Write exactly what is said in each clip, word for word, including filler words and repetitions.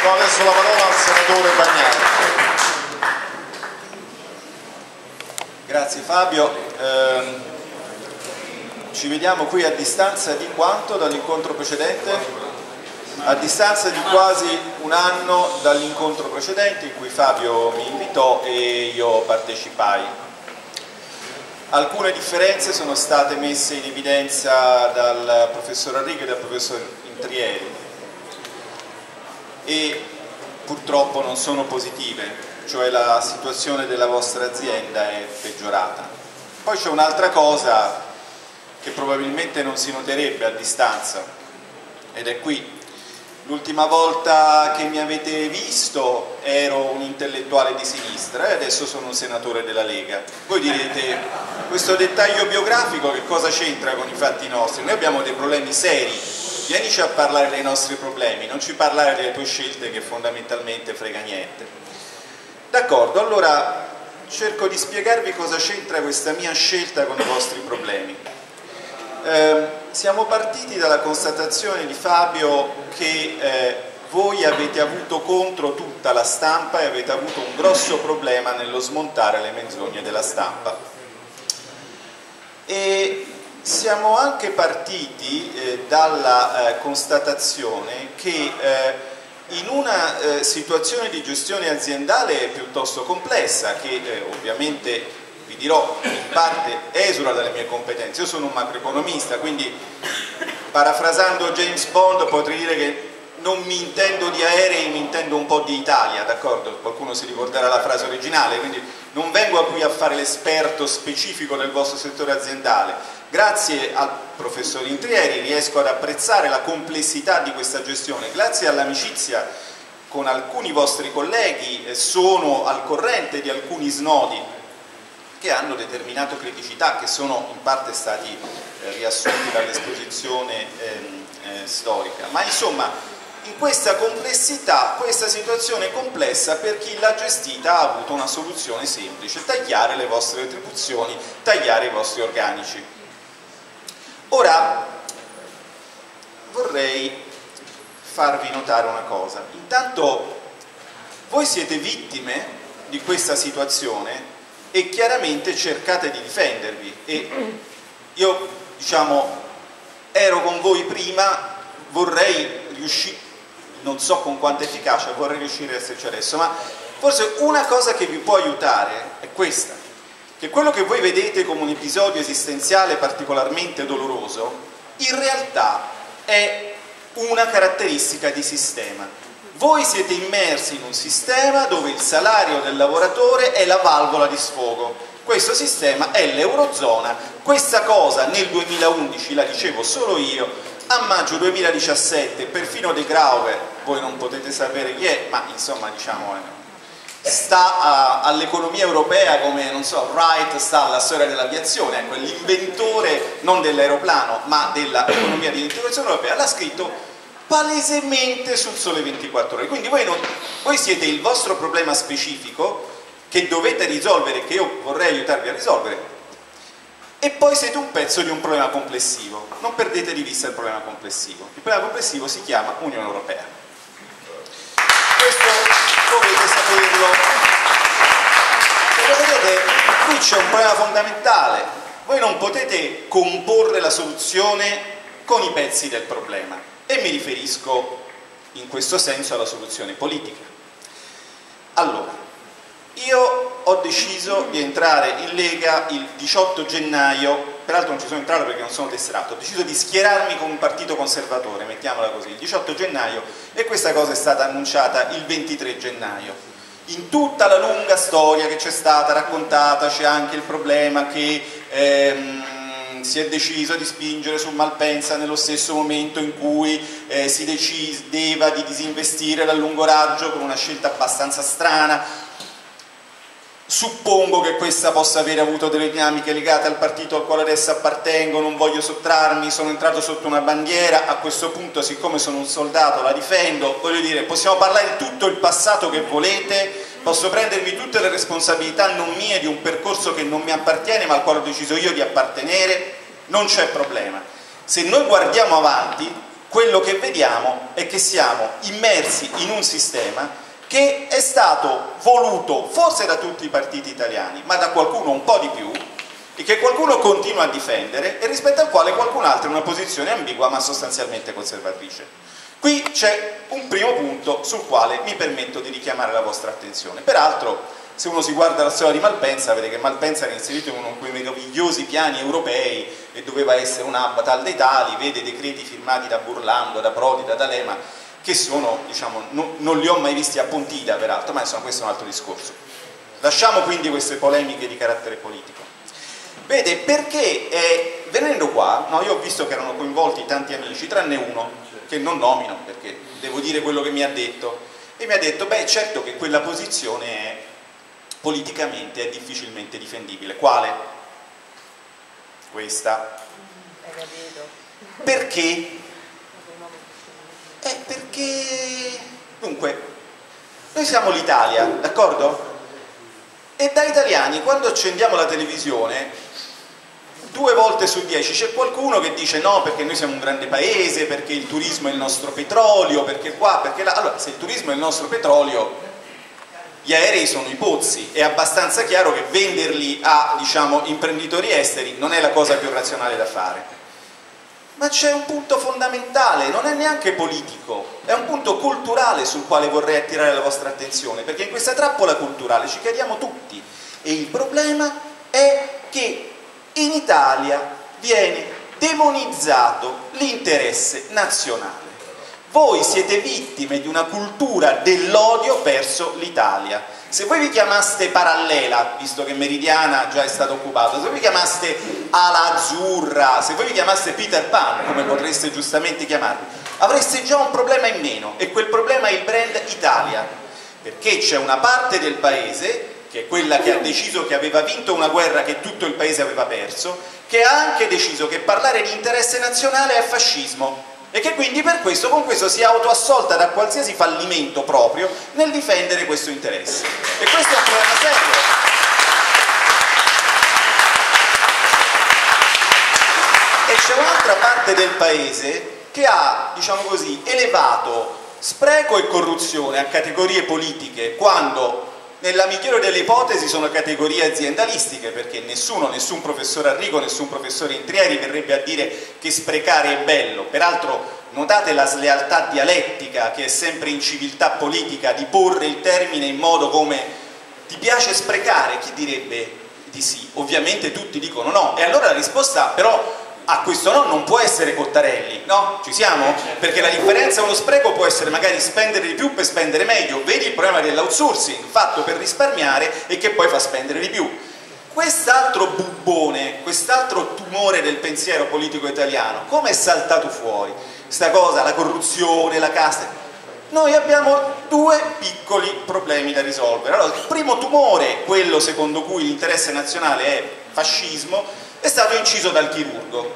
Do adesso la parola al senatore Bagnai. Grazie Fabio. Eh, ci vediamo qui a distanza di quanto dall'incontro precedente? A distanza di quasi un anno dall'incontro precedente in cui Fabio mi invitò e io partecipai. Alcune differenze sono state messe in evidenza dal professor Arrighi e dal professor Intrieri e purtroppo non sono positive, cioè la situazione della vostra azienda è peggiorata. Poi c'è un'altra cosa che probabilmente non si noterebbe a distanza ed è qui. L'ultima volta che mi avete visto ero un intellettuale di sinistra e adesso sono un senatore della Lega. Voi direte, questo dettaglio biografico che cosa c'entra con i fatti nostri? Noi abbiamo dei problemi seri, vienici a parlare dei nostri problemi, non ci parlare delle tue scelte che fondamentalmente frega niente. D'accordo, allora cerco di spiegarvi cosa c'entra questa mia scelta con i vostri problemi. Eh, siamo partiti dalla constatazione di Fabio che eh, voi avete avuto contro tutta la stampa e avete avuto un grosso problema nello smontare le menzogne della stampa. E siamo anche partiti eh, dalla eh, constatazione che eh, in una eh, situazione di gestione aziendale piuttosto complessa, che eh, ovviamente vi dirò in parte esula dalle mie competenze, io sono un macroeconomista, quindi parafrasando James Bond potrei dire che non mi intendo di aerei, mi intendo un po' di Italia, d'accordo? Qualcuno si ricorderà la frase originale, quindi non vengo qui a fare l'esperto specifico del vostro settore aziendale. Grazie al professor Intrieri riesco ad apprezzare la complessità di questa gestione, grazie all'amicizia con alcuni vostri colleghi sono al corrente di alcuni snodi che hanno determinato criticità che sono in parte stati eh, riassunti dall'esposizione ehm, eh, storica. Ma insomma, in questa complessità, questa situazione complessa, per chi l'ha gestita ha avuto una soluzione semplice: tagliare le vostre retribuzioni, tagliare i vostri organici. Ora, vorrei farvi notare una cosa. Intanto, voi siete vittime di questa situazione e chiaramente cercate di difendervi e io, diciamo, ero con voi prima, vorrei riuscire, non so con quanta efficacia, vorrei riuscire ad esserci adesso, ma forse una cosa che vi può aiutare è questa, che quello che voi vedete come un episodio esistenziale particolarmente doloroso, in realtà è una caratteristica di sistema. Voi siete immersi in un sistema dove il salario del lavoratore è la valvola di sfogo. Questo sistema è l'Eurozona. Questa cosa nel duemilaundici la dicevo solo io, a maggio duemiladiciassette perfino De Grauwe, voi non potete sapere chi è, ma insomma diciamo sta all'economia europea come, non so, Wright sta alla storia dell'aviazione, ecco, l'inventore non dell'aeroplano ma dell'economia di integrazione europea, l'ha scritto palesemente sul Sole ventiquattro Ore. Quindi voi, non, voi siete il vostro problema specifico che dovete risolvere, che io vorrei aiutarvi a risolvere, e poi siete un pezzo di un problema complessivo. Non perdete di vista il problema complessivo. Il problema complessivo si chiama Unione Europea. Questo dovete saperlo. Perché vedete, qui c'è un problema fondamentale. Voi non potete comporre la soluzione con i pezzi del problema. E mi riferisco in questo senso alla soluzione politica. Allora, io ho deciso di entrare in Lega il diciotto gennaio, peraltro non ci sono entrato perché non sono tesserato, ho deciso di schierarmi con un partito conservatore, mettiamola così, il diciotto gennaio, e questa cosa è stata annunciata il ventitré gennaio. In tutta la lunga storia che c'è stata raccontata c'è anche il problema che ehm, si è deciso di spingere su Malpensa nello stesso momento in cui eh, si decideva di disinvestire dal lungo raggio con una scelta abbastanza strana. Suppongo che questa possa avere avuto delle dinamiche legate al partito al quale adesso appartengo, non voglio sottrarmi, sono entrato sotto una bandiera, a questo punto siccome sono un soldato la difendo, voglio dire, possiamo parlare di tutto il passato che volete, posso prendermi tutte le responsabilità non mie di un percorso che non mi appartiene ma al quale ho deciso io di appartenere, non c'è problema. Se noi guardiamo avanti, quello che vediamo è che siamo immersi in un sistema che è stato voluto forse da tutti i partiti italiani, ma da qualcuno un po' di più, e che qualcuno continua a difendere e rispetto al quale qualcun altro in una posizione ambigua ma sostanzialmente conservatrice. Qui c'è un primo punto sul quale mi permetto di richiamare la vostra attenzione. Peraltro, se uno si guarda la storia di Malpensa, vede che Malpensa era inserito in uno di quei meravigliosi piani europei e doveva essere un hub tal dei tali, vede decreti firmati da Burlando, da Prodi, da D'Alema, che sono, diciamo, no, non li ho mai visti a Pontida peraltro, ma insomma questo è un altro discorso. Lasciamo quindi queste polemiche di carattere politico. Vede, perché eh, venendo qua, no, io ho visto che erano coinvolti tanti amici, tranne uno, che non nomino perché devo dire quello che mi ha detto, e mi ha detto, beh certo che quella posizione è, politicamente è difficilmente difendibile. Quale? Questa. Perché? Eh, perché... Dunque, noi siamo l'Italia, d'accordo? E da italiani, quando accendiamo la televisione, due volte su dieci c'è qualcuno che dice no, perché noi siamo un grande paese, perché il turismo è il nostro petrolio, perché qua, perché là. Allora, se il turismo è il nostro petrolio, gli aerei sono i pozzi, è abbastanza chiaro che venderli a, diciamo, imprenditori esteri non è la cosa più razionale da fare. Ma c'è un punto fondamentale, non è neanche politico, è un punto culturale sul quale vorrei attirare la vostra attenzione, perché in questa trappola culturale ci cadiamo tutti e il problema è che in Italia viene demonizzato l'interesse nazionale. Voi siete vittime di una cultura dell'odio verso l'Italia. Se voi vi chiamaste Parallela, visto che Meridiana già è stato occupato, se voi vi chiamaste Ala Azzurra, se voi vi chiamaste Peter Pan, come potreste giustamente chiamarvi, avreste già un problema in meno, e quel problema è il brand Italia, perché c'è una parte del paese, che è quella che ha deciso che aveva vinto una guerra che tutto il paese aveva perso, che ha anche deciso che parlare di interesse nazionale è fascismo, e che quindi per questo, con questo si è autoassolta da qualsiasi fallimento proprio nel difendere questo interesse. E questo è un problema serio. E c'è un'altra parte del paese che ha, diciamo così, elevato spreco e corruzione a categorie politiche, quando nella migliore delle ipotesi sono categorie aziendalistiche, perché nessuno, nessun professore Arrigo, nessun professore Intrieri verrebbe a dire che sprecare è bello. Peraltro notate la slealtà dialettica che è sempre in civiltà politica, di porre il termine in modo come ti piace sprecare, chi direbbe di sì? Ovviamente tutti dicono no, e allora la risposta però a questo no non può essere Cottarelli, no? Ci siamo? Perché la differenza, uno spreco può essere magari spendere di più per spendere meglio. Vedi il problema dell'outsourcing, fatto per risparmiare e che poi fa spendere di più. Quest'altro bubbone, quest'altro tumore del pensiero politico italiano, come è saltato fuori? Sta cosa, la corruzione, la casta. Noi abbiamo due piccoli problemi da risolvere. Allora, il primo tumore, quello secondo cui l'interesse nazionale è fascismo, è stato inciso dal chirurgo,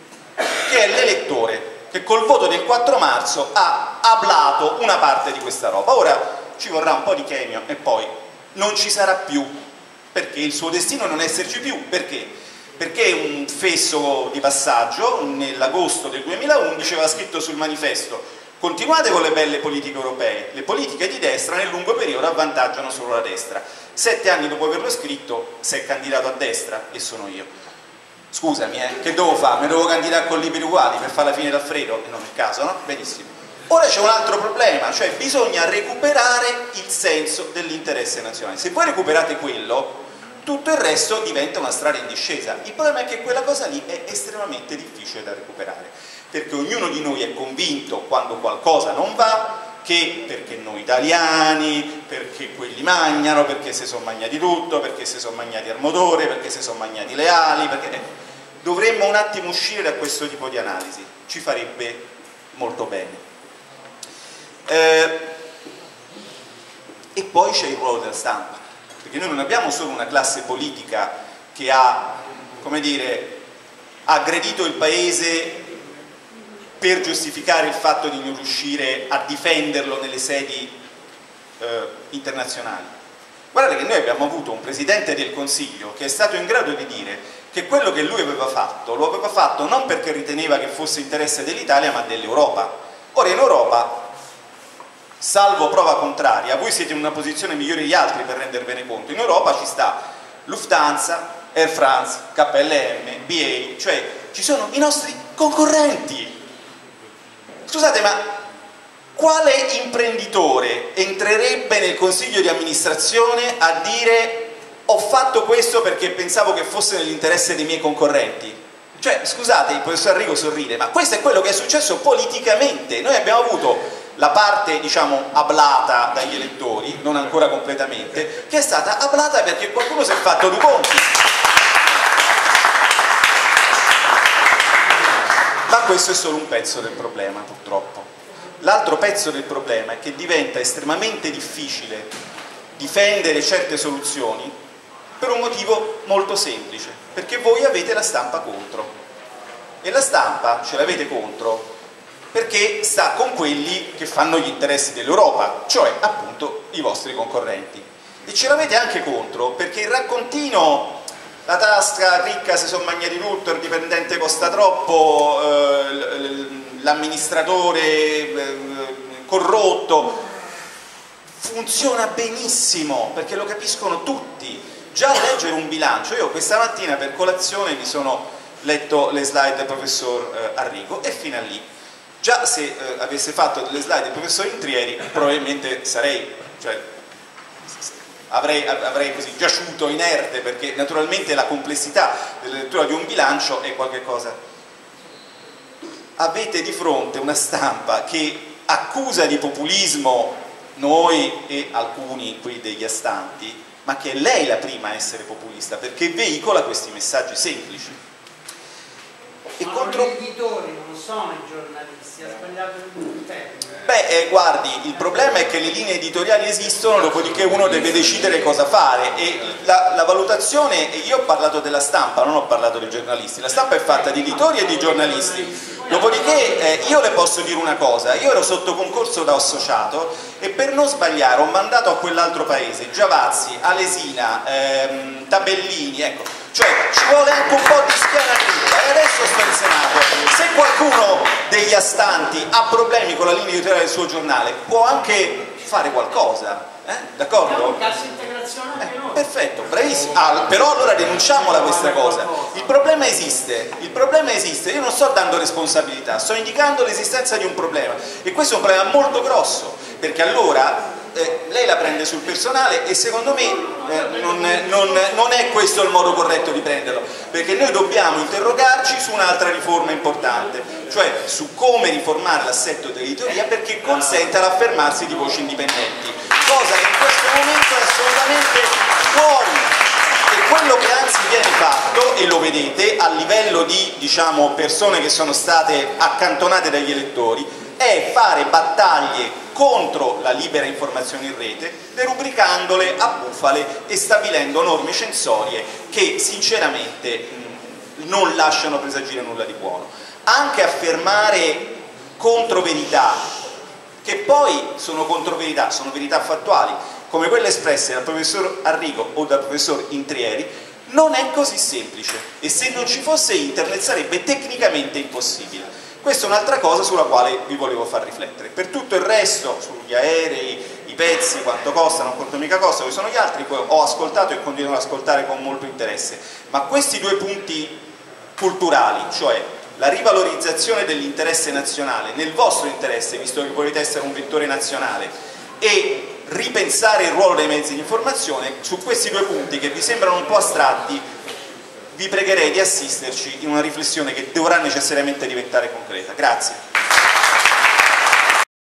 che è l'elettore, che col voto del quattro marzo ha ablato una parte di questa roba. Ora ci vorrà un po' di chemio e poi non ci sarà più, perché il suo destino è non esserci più. Perché? Perché un fesso di passaggio nell'agosto del duemilaundici aveva scritto sul manifesto: continuate con le belle politiche europee, le politiche di destra nel lungo periodo avvantaggiano solo la destra. Sette anni dopo averlo scritto si è candidato a destra e sono io. Scusami, eh, che devo fare? Mi devo candidare con libri uguali per fare la fine d'Alfredo? Non è il caso, no? Benissimo. Ora c'è un altro problema, cioè bisogna recuperare il senso dell'interesse nazionale. Se voi recuperate quello, tutto il resto diventa una strada in discesa. Il problema è che quella cosa lì è estremamente difficile da recuperare, perché ognuno di noi è convinto quando qualcosa non va, che perché noi italiani, perché quelli mangiano, perché si sono mangiati tutto, perché si sono mangiati al motore, perché si sono mangiati le ali, perché... Dovremmo un attimo uscire da questo tipo di analisi, ci farebbe molto bene. Eh, e poi c'è il ruolo della stampa, perché noi non abbiamo solo una classe politica che ha, come dire, aggredito il paese per giustificare il fatto di non riuscire a difenderlo nelle sedi eh, internazionali. Guardate che noi abbiamo avuto un Presidente del Consiglio che è stato in grado di dire che quello che lui aveva fatto, lo aveva fatto non perché riteneva che fosse interesse dell'Italia, ma dell'Europa. Ora in Europa, salvo prova contraria, voi siete in una posizione migliore di altri per rendervene conto, in Europa ci sta Lufthansa, Air France, K L M, B A, cioè ci sono i nostri concorrenti. Scusate, ma quale imprenditore entrerebbe nel consiglio di amministrazione a dire ho fatto questo perché pensavo che fosse nell'interesse dei miei concorrenti? Cioè, scusate, il professor Arrigo sorride, ma questo è quello che è successo politicamente. Noi abbiamo avuto la parte, diciamo, ablata dagli elettori, non ancora completamente, che è stata ablata perché qualcuno si è fatto due conti. Ma questo è solo un pezzo del problema, purtroppo. L'altro pezzo del problema è che diventa estremamente difficile difendere certe soluzioni per un motivo molto semplice, perché voi avete la stampa contro. E la stampa ce l'avete contro perché sta con quelli che fanno gli interessi dell'Europa, cioè appunto i vostri concorrenti. E ce l'avete anche contro perché il raccontino la tasca ricca se sono mangiati tutto, il dipendente costa troppo, eh, l'amministratore eh, corrotto, funziona benissimo perché lo capiscono tutti. Già leggere un bilancio, io questa mattina per colazione mi sono letto le slide del professor eh, Arrigo e fino a lì, già se eh, avesse fatto delle slide del professor Intrieri probabilmente sarei, cioè, avrei, avrei così giaciuto inerte, perché naturalmente la complessità della lettura di un bilancio è qualcosa. Avete di fronte una stampa che accusa di populismo noi e alcuni qui degli astanti, ma che è lei la prima a essere populista perché veicola questi messaggi semplici. E ma contro... gli editori non sono i giornalisti, ha sbagliato il termine. Beh, eh, guardi, il problema è che le linee editoriali esistono, dopodiché uno deve decidere cosa fare e la, la valutazione, io ho parlato della stampa, non ho parlato dei giornalisti, la stampa è fatta di editori e di giornalisti, dopodiché eh, io le posso dire una cosa, io ero sotto concorso da associato e per non sbagliare ho mandato a quell'altro paese Giavazzi, Alesina, ehm, Tabellini, ecco, cioè ci vuole anche un po' di schiena dritta e adesso sto in Senato. Se qualcuno degli astanti ha problemi con la linea editoriale del suo giornale può anche fare qualcosa, eh? D'accordo? Cassa integrazione anche Eh, noi. perfetto, bravissimo. Ah, però allora denunciamola questa cosa. Il problema esiste, il problema esiste, io non sto dando responsabilità, sto indicando l'esistenza di un problema e questo è un problema molto grosso, perché allora eh, lei la prende sul personale e secondo me eh, non, non, non è questo il modo corretto di prenderlo, perché noi dobbiamo interrogarci su un'altra riforma importante, cioè su come riformare l'assetto dell'editoria perché consenta l'affermarsi di voci indipendenti, cosa che in questo momento è assolutamente fuori. E quello che anzi viene fatto, e lo vedete a livello di, diciamo, persone che sono state accantonate dagli elettori, è fare battaglie contro la libera informazione in rete, derubricandole a bufale e stabilendo norme censorie che sinceramente mh, non lasciano presagire nulla di buono. Anche affermare controverità, che poi sono controverità, sono verità fattuali, come quelle espresse dal professor Arrigo o dal professor Intrieri, non è così semplice e se non ci fosse internet sarebbe tecnicamente impossibile. Questa è un'altra cosa sulla quale vi volevo far riflettere. Per tutto il resto, sugli aerei, i pezzi, quanto costano, quanto mica costano, che sono gli altri, ho ascoltato e continuo ad ascoltare con molto interesse, ma questi due punti culturali, cioè la rivalorizzazione dell'interesse nazionale, nel vostro interesse, visto che volete essere un vettore nazionale, e ripensare il ruolo dei mezzi di informazione, su questi due punti che vi sembrano un po' astratti, vi pregherei di assisterci in una riflessione che dovrà necessariamente diventare concreta. Grazie.